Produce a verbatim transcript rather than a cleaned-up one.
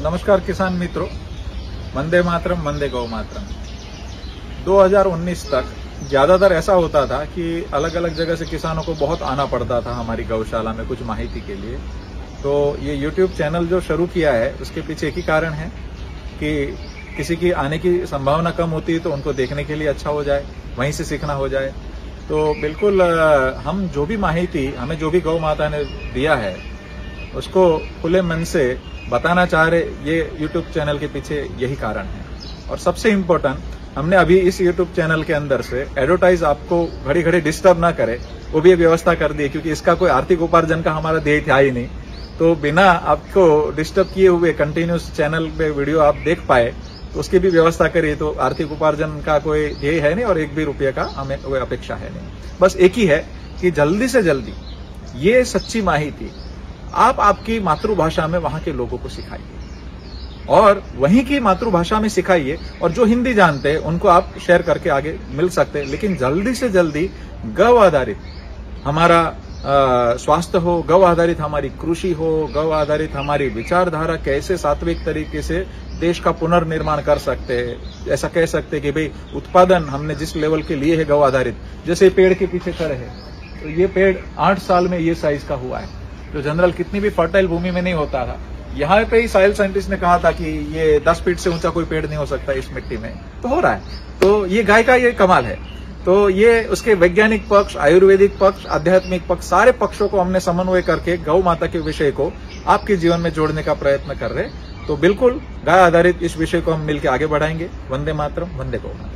नमस्कार किसान मित्रों, वंदे मातरम, वंदे गौ मातरम। दो हज़ार उन्नीस तक ज्यादातर ऐसा होता था कि अलग अलग जगह से किसानों को बहुत आना पड़ता था हमारी गौशाला में कुछ माहिती के लिए। तो ये यूट्यूब चैनल जो शुरू किया है उसके पीछे एक ही कारण है कि किसी की आने की संभावना कम होती है तो उनको देखने के लिए अच्छा हो जाए, वहीं से सीखना हो जाए। तो बिल्कुल हम जो भी माहिती हमें जो भी गौ माता ने दिया है उसको खुले मन से बताना चाह रहे, ये यूट्यूब चैनल के पीछे यही कारण है। और सबसे इम्पोर्टेंट, हमने अभी इस यूट्यूब चैनल के अंदर से एडवर्टाइज आपको घड़ी घड़ी डिस्टर्ब ना करे वो भी व्यवस्था कर दी है, क्योंकि इसका कोई आर्थिक उपार्जन का हमारा ध्येय था ही नहीं। तो बिना आपको डिस्टर्ब किए हुए कंटिन्यूस चैनल पे वीडियो आप देख पाए तो उसकी भी व्यवस्था करिए। तो आर्थिक उपार्जन का कोई ध्येय है नहीं और एक भी रुपये का हमें कोई अपेक्षा है नहीं। बस एक ही है कि जल्दी से जल्दी ये सच्ची माहिती आप आपकी मातृभाषा में वहां के लोगों को सिखाइए और वहीं की मातृभाषा में सिखाइए। और जो हिंदी जानते हैं उनको आप शेयर करके आगे मिल सकते हैं। लेकिन जल्दी से जल्दी गौ आधारित हमारा स्वास्थ्य हो, गौ आधारित हमारी कृषि हो, गौ आधारित हमारी विचारधारा, कैसे सात्विक तरीके से देश का पुनर्निर्माण कर सकते हैं। ऐसा कह सकते हैं कि भाई उत्पादन हमने जिस लेवल के लिए है गौ आधारित, जैसे पेड़ के पीछे खड़े हैं तो ये पेड़ आठ साल में ये साइज का हुआ है, जो जनरल कितनी भी फर्टाइल भूमि में नहीं होता था। यहाँ पे ही सॉइल साइंटिस्ट ने कहा था कि ये दस फीट से ऊंचा कोई पेड़ नहीं हो सकता इस मिट्टी में, तो हो रहा है। तो ये गाय का ये कमाल है। तो ये उसके वैज्ञानिक पक्ष, आयुर्वेदिक पक्ष, आध्यात्मिक पक्ष, सारे पक्षों को हमने समन्वय करके गौ माता के विषय को आपके जीवन में जोड़ने का प्रयत्न कर रहे। तो बिल्कुल गाय आधारित इस विषय को हम मिलकर आगे बढ़ाएंगे। वंदे मातरम, वंदे गौ मातरम।